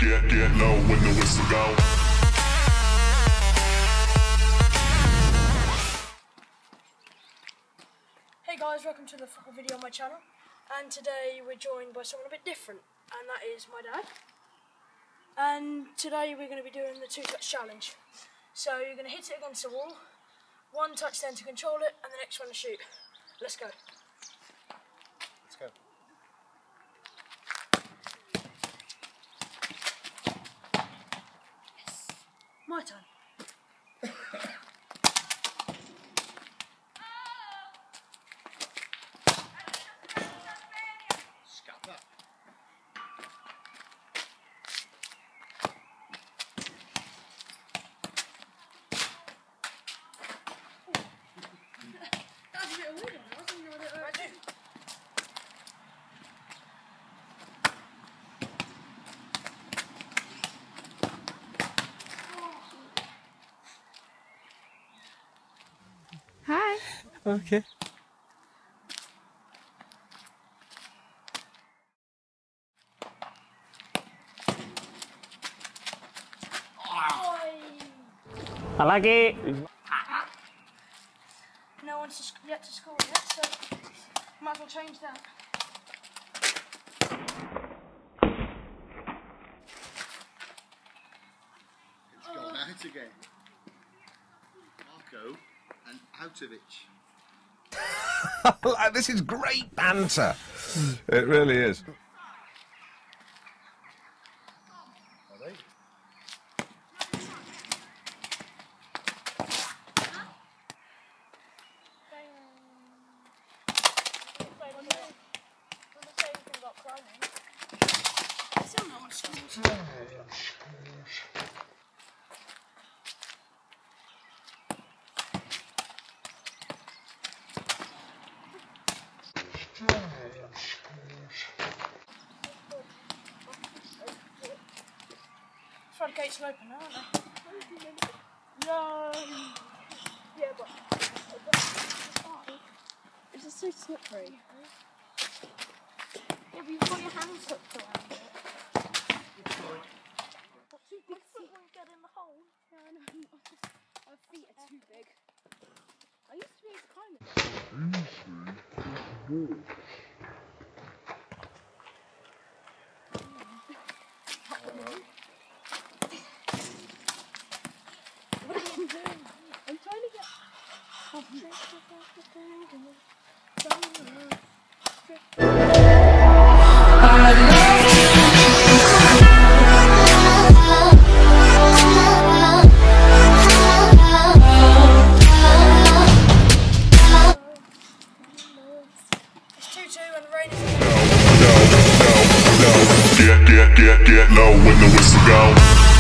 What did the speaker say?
Get low when the whistle go. Hey guys, welcome to the video on my channel, and today we're joined by someone a bit different, and that is my dad. And today we're going to be doing the 2-touch challenge. So you're going to hit it against the wall, 1 touch then to control it, and the next one to shoot. Let's go. Let's go. Yes. My turn. Scat that. That's a bit weird. I didn't know that. Hi. Okay. I like it. No one's yet to score yet, so might as well change that. It's gone out again. Marco and Autovich. This is great banter. It really is. Are they? Front gates are open now, aren't they? No. Yeah, but It's just so slippery. Yeah, but you've got your hands hooked around it. Not too big. My foot won't get in the hole. Yeah, I know. My feet are too big. I used to be able to climb it. What are you doing? I'm trying to get. it's 2-2 and the rain is Get low when the whistle go.